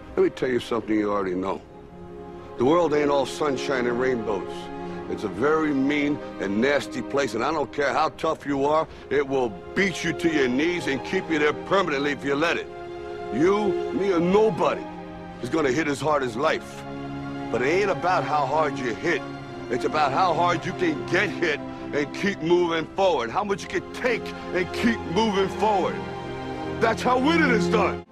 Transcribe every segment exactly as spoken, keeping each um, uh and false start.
Let me tell you something you already know. The world ain't all sunshine and rainbows. It's a very mean and nasty place, and I don't care how tough you are, it will beat you to your knees and keep you there permanently if you let it. You, me, or nobody is gonna hit as hard as life. But it ain't about how hard you hit. It's about how hard you can get hit and keep moving forward. How much you can take and keep moving forward. That's how winning is done.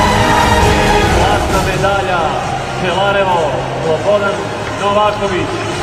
Šelarevo, Slobodan Novaković.